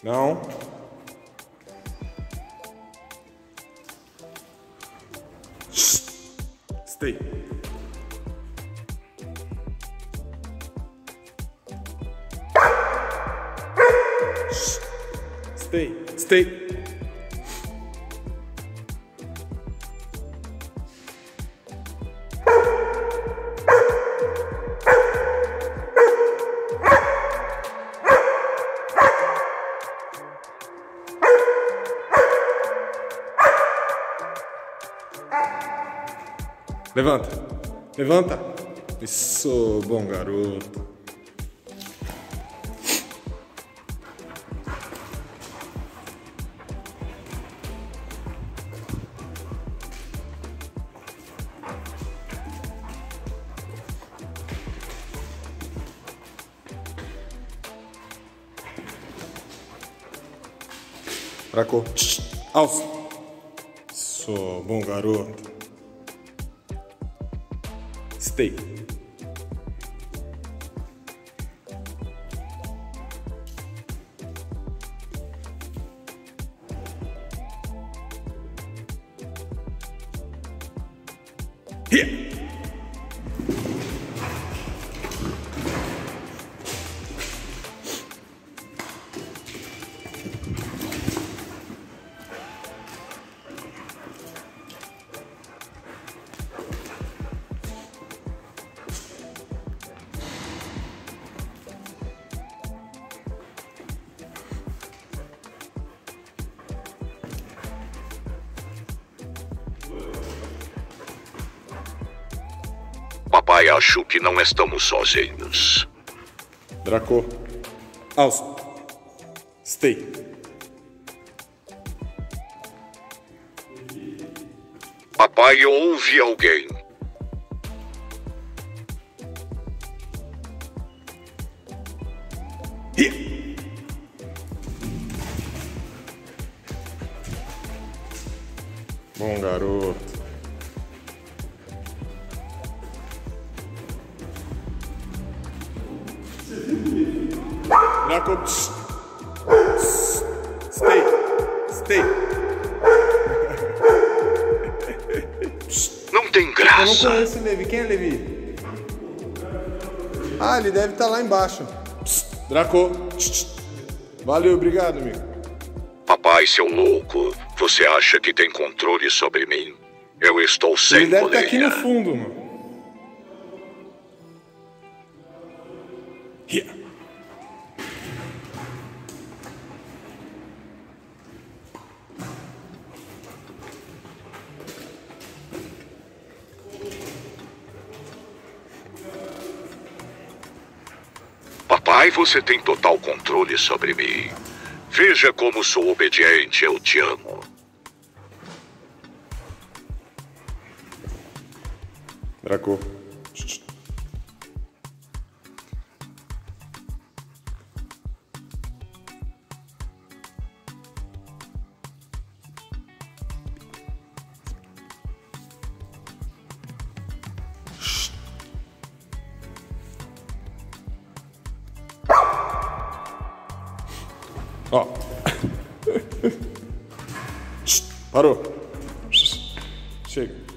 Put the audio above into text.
Não. Stay. Stay. Stay. Levanta. Levanta. Isso, bom garoto. Tracou. Alça. Isso, bom garoto. Stay. Here. Papai, acho que não estamos sozinhos. Draco. Alça. Stay. Papai, ouve alguém. Here. Bom garoto. Draco. Stay. Stay. Não tem Eu não graça. conheço o Levi. Quem é Levi? Ah, ele deve estar lá embaixo. Draco. Valeu, obrigado, amigo. Papai, seu louco, você acha que tem controle sobre mim? Eu estou sem Ele deve estar aqui no poder. fundo, mano. Here. Papai, você tem total controle sobre mim. Veja como sou obediente, eu te amo. Draco. Ó. Parou. Chega.